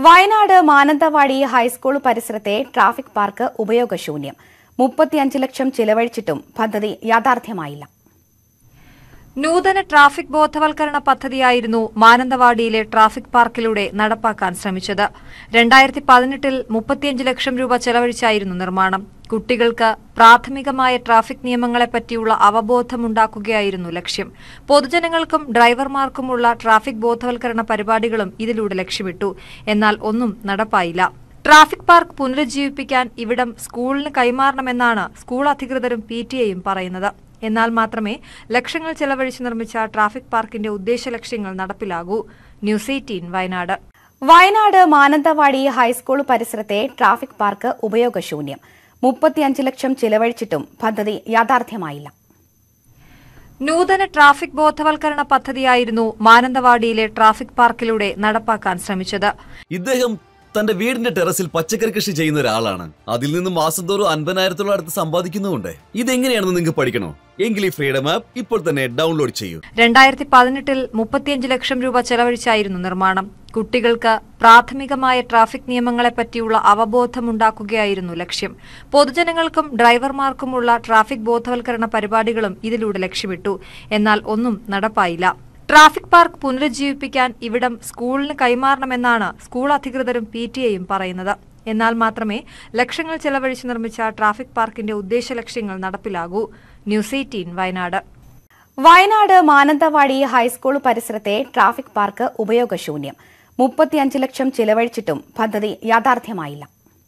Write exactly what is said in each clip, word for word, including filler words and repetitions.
Wayanad Mananthavady high school പരിസരത്തെ traffic park ഉപയോഗശൂന്യം. മുപ്പത്തിയഞ്ച് ലക്ഷം ചിലവഴിച്ചിട്ടും പദ്ധതി യാഥാർത്ഥ്യമായില്ല. നൂതന ട്രാഫിക് ബോധവൽക്കരണ പദ്ധതിയായിരുന്നു മാനന്തവാടിയിലെ ട്രാഫിക് പാർക്കിലൂടെ നടപ്പാക്കാൻ ശ്രമിച്ചത്. രണ്ടായിരത്തി പതിനെട്ടിൽ മുപ്പത്തിയഞ്ച് ലക്ഷം രൂപ ചെലവഴിച്ചായിരുന്നു നിർമ്മാണം. കുട്ടികൾക്ക് പ്രാഥമികമായ ട്രാഫിക് നിയമങ്ങളെപ്പറ്റിയുള്ള അവബോധമുണ്ടാക്കുകയായിരുന്നു ലക്ഷ്യം. പൊതുജനങ്ങൾക്കും ഡ്രൈവർമാർക്കുമുള്ള ട്രാഫിക് ബോധവൽക്കരണ പരിപാടികളും ഇതിലൂടെ ലക്ഷ്യമിട്ടു. എന്നാൽ ഒന്നും നടപ്പായില്ല. ട്രാഫിക് പാർക്ക് പുനരുജ്ജീവിപ്പിക്കാൻ ഇവിടം സ്കൂളിന് കൈമാറണമെന്നാണ് സ്കൂൾ അധികൃതരും പി ടി എയും പറയുന്നത്. എന്നാൽ മാത്രമേ ലക്ഷങ്ങൾ ചെലവഴിച്ച് നിർമ്മിച്ച ട്രാഫിക് പാർക്കിന്റെ ഉദ്ദേശ ലക്ഷ്യങ്ങൾ നടപ്പിലാകൂ. News eighteen Wayanad. Wayanad Mananthavady high school പരിസരത്തെ ട്രാഫിക് പാർക്ക് ഉപയോഗശൂന്യം. മുപ്പത്തിയഞ്ച് ലക്ഷം ചിലവഴിച്ചിട്ടും പദ്ധതി യാഥാർത്ഥ്യമായില്ല. നൂതന ട്രാഫിക് ബോധവൽക്കരണ പദ്ധതിയായിരുന്നു മാനന്തവാടിയിലെ ട്രാഫിക് പാർക്കിലൂടെ നടപ്പാക്കാൻ ശ്രമിച്ചത്. ഇദ്ദേഹം തന്റെ വീടിന്റെ ടെറസിൽ പച്ചക്കറി കൃഷി ചെയ്യുന്ന ഒരാളാണ്. അതിൽ നിന്ന് മാസം തോറും അൻപതിനായിരത്തോളം അടുത്ത് സമ്പാദിക്കുന്നുണ്ട്. ഇതെങ്ങനെയാണെന്ന് നിങ്ങൾക്ക് പഠിക്കണോ? എങ്കിൽ ഈ ഫ്രീഡം ആപ്പ് ഇപ്പോൾ തന്നെ ഡൗൺലോഡ് ചെയ്യൂ. രണ്ടായിരത്തി പതിനെട്ടിൽ മുപ്പത്തിയഞ്ച് ലക്ഷം രൂപ ചെലവഴിച്ചായിരുന്നു നിർമ്മാണം. കുട്ടികൾക്ക് പ്രാഥമികമായ ട്രാഫിക് നിയമങ്ങളെപ്പറ്റിയുള്ള അവബോധമുണ്ടാക്കുകയായിരുന്നു ലക്ഷ്യം. പൊതുജനങ്ങൾക്കും ഡ്രൈവർമാർക്കുമുള്ള ട്രാഫിക് ബോധവൽക്കരണ പരിപാടികളും ഇതിലൂടെ ലക്ഷ്യമിട്ടു. എന്നാൽ ഒന്നും നടപ്പായില്ല. ട്രാഫിക് പാർക്ക് പുനരുജ്ജീവിപ്പിക്കാൻ ഇവിടം സ്കൂളിന് കൈമാറണമെന്നാണ് സ്കൂൾ അധികൃതരും പി ടി എയും പറയുന്നത്. എന്നാൽ മാത്രമേ ലക്ഷങ്ങൾ ചെലവഴിച്ച് നിർമ്മിച്ച ട്രാഫിക് പാർക്കിന്റെ ഉദ്ദേശ ലക്ഷ്യങ്ങൾ നടപ്പിലാകൂ. News eighteen Wayanad. Wayanad Mananthavady high school പരിസരത്തെ ട്രാഫിക് പാർക്ക് ഉപയോഗശൂന്യം. മുപ്പത്തിയഞ്ച് ലക്ഷം ചിലവഴിച്ചിട്ടും പദ്ധതി യാഥാർത്ഥ്യമായില്ല.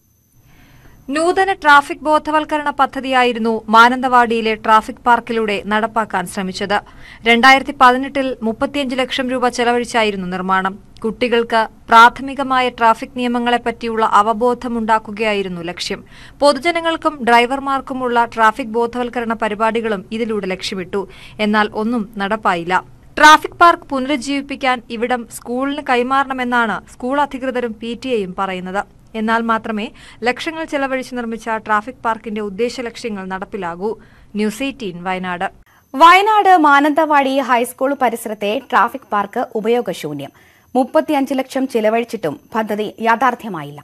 നൂതന ട്രാഫിക് ബോധവൽക്കരണ പദ്ധതിയായിരുന്നു മാനന്തവാടിയിലെ ട്രാഫിക് പാർക്കിലൂടെ നടപ്പാക്കാൻ ശ്രമിച്ചത്. രണ്ടായിരത്തി പതിനെട്ടിൽ മുപ്പത്തിയഞ്ച് ലക്ഷം രൂപ ചെലവഴിച്ചായിരുന്നു നിർമ്മാണം. കുട്ടികൾക്ക് പ്രാഥമികമായ ട്രാഫിക് നിയമങ്ങളെപ്പറ്റിയുള്ള അവബോധമുണ്ടാക്കുകയായിരുന്നു ലക്ഷ്യം. പൊതുജനങ്ങൾക്കും ഡ്രൈവർമാർക്കുമുള്ള ട്രാഫിക് ബോധവൽക്കരണ പരിപാടികളും ഇതിലൂടെ ലക്ഷ്യമിട്ടു. എന്നാൽ ഒന്നും നടപ്പായില്ല. ട്രാഫിക് പാർക്ക് പുനരുജ്ജീവിപ്പിക്കാൻ ഇവിടം സ്കൂളിന് കൈമാറണമെന്നാണ് സ്കൂൾ അധികൃതരും പി ടി എയും പറയുന്നത്. എന്നാൽ മാത്രമേ ലക്ഷങ്ങൾ ചെലവഴിച്ച് നിർമ്മിച്ച ട്രാഫിക് പാർക്കിന്റെ ഉദ്ദേശ ലക്ഷ്യങ്ങൾ നടപ്പിലാകൂ. News eighteen Wayanad. Wayanad Mananthavady high school പരിസരത്തെ ട്രാഫിക് പാർക്ക് ഉപയോഗശൂന്യം. മുപ്പത്തിയഞ്ച് ലക്ഷം ചിലവഴിച്ചിട്ടും പദ്ധതി യാഥാർത്ഥ്യമായില്ല.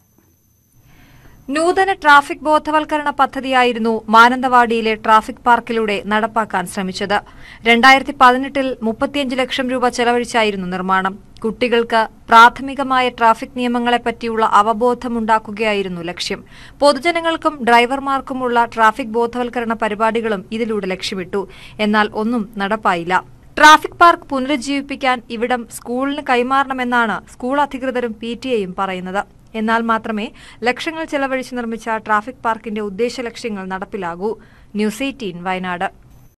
നൂതന ട്രാഫിക് ബോധവൽക്കരണ പദ്ധതിയായിരുന്നു മാനന്തവാടിയിലെ ട്രാഫിക് പാർക്കിലൂടെ നടപ്പാക്കാൻ ശ്രമിച്ചത്. രണ്ടായിരത്തി പതിനെട്ടിൽ മുപ്പത്തിയഞ്ച് ലക്ഷം രൂപ ചെലവഴിച്ചായിരുന്നു നിർമ്മാണം. കുട്ടികൾക്ക് പ്രാഥമികമായ ട്രാഫിക് നിയമങ്ങളെപ്പറ്റിയുള്ള അവബോധമുണ്ടാക്കുകയായിരുന്നു ലക്ഷ്യം. പൊതുജനങ്ങൾക്കും ഡ്രൈവർമാർക്കുമുള്ള ട്രാഫിക് ബോധവൽക്കരണ പരിപാടികളും ഇതിലൂടെ ലക്ഷ്യമിട്ടു. എന്നാൽ ഒന്നും നടപ്പായില്ല. ട്രാഫിക് പാർക്ക് പുനരുജ്ജീവിപ്പിക്കാൻ ഇവിടം സ്കൂളിന് കൈമാറണമെന്നാണ് സ്കൂൾ അധികൃതരും പി ടി എയും പറയുന്നത്. എന്നാൽ മാത്രമേ ലക്ഷങ്ങൾ ചെലവഴിച്ച് നിർമ്മിച്ച ട്രാഫിക് പാർക്കിന്റെ ഉദ്ദേശ ലക്ഷ്യങ്ങൾ നടപ്പിലാകൂ. News eighteen Wayanad.